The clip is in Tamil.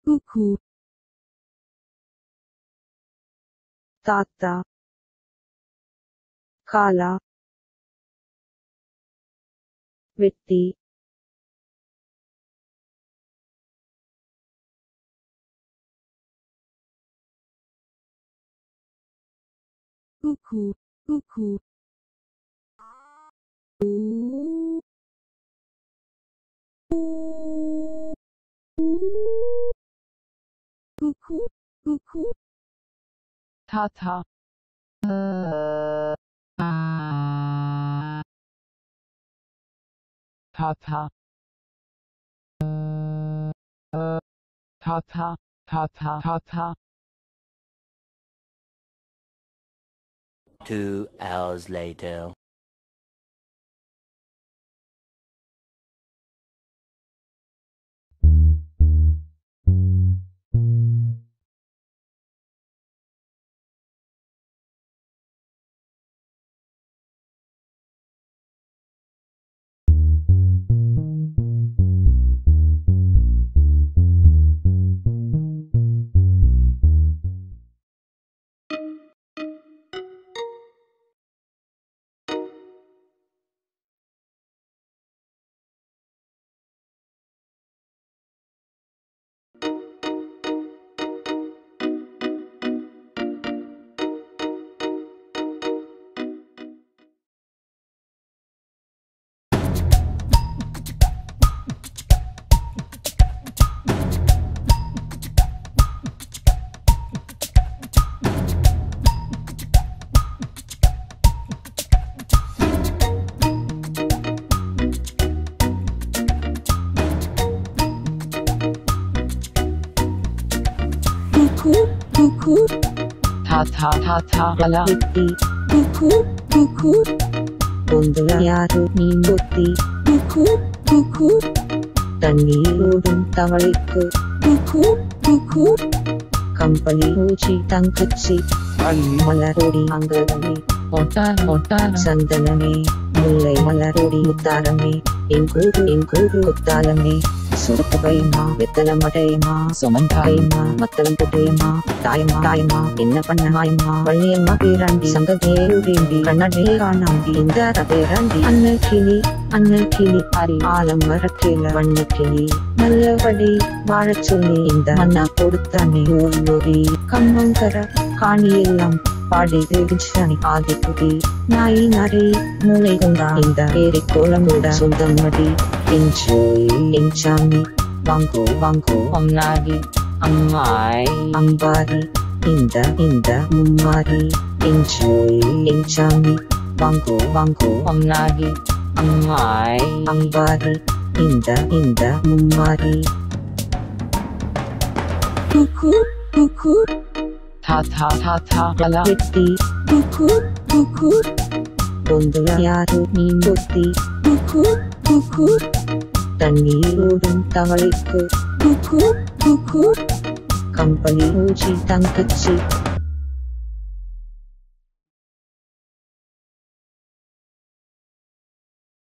குக்கு தாத்தா காலா வெட்டி குக்கு குக்கு குக்கு குக்கு Tata. Tata. Tata. Tata. Tata. 2 hours later. குக்கு குக்கு Tata. Tata. Hala. வெட்டி குக்கு குக்கு பொந்துல யாரு மீன் கொத்தி குக்கு குக்கு தண்ணீர் ஓடும் தவளைக்கு குக்கு குக்கு கம்பளி பூச்சி தங்கச்சி மலரோடி அங்கதமே Otan. சந்தனமே முல்லை மலரோடி முத்தாரமே என் கூடு முத்தாலமே சுரப்பு பயமா வெத்தல மடையமா சுமந்தாயமா மத்தளம் போட்டேயமா தாயமா என்ன பண்ண மாயமா வள்ளியம்மா பேராண்டி சங்கதேருடேண்டி கண்ணடே காணாண்டி இந்த பேராண்டி அண்ணல் கிளி அரி ஆலம் மரக்கேல வண்ண கிளி நல்லபடி வாழச் சொல்லி இந்த மண்ணா கொடுத்தானே ஓரி கம்மங்கர காணியெல்லாம் பாடி தேடிச்சானி ஆதிக்குடி நாய் நரி மூளை கொண்டா இந்த ஏரி கோலமோட சொந்தம் மடி எஞ்சாமி வாங்கோ Omnagi. Ammai. அம்பாரி இந்த மும்மாரி எஞ்சாமி வாங்கோ Omnagi. Ammai. அம்பாரி இந்த மும்மாரி குக்கு குக்கு Tata. Tata. Hala. வெட்டி குக்கு குக்கு பொந்துல யாரு மீன் கொத்தி குக்கு குக்கு தண்ணீர் ஓடும் தவளைக்கு குக்கு குக்கு கம்பளி பூச்சி தங்கச்சி